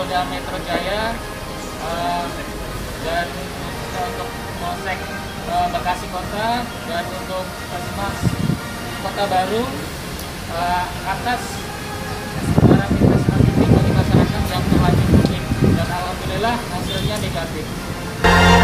Polda Metro Jaya dan untuk Polsek Bekasi Kota dan untuk Puskesmas Kota Baru atas rapid test antigen bagi masyarakat yang terlanjur mudik, dan alhamdulillah hasilnya negatif.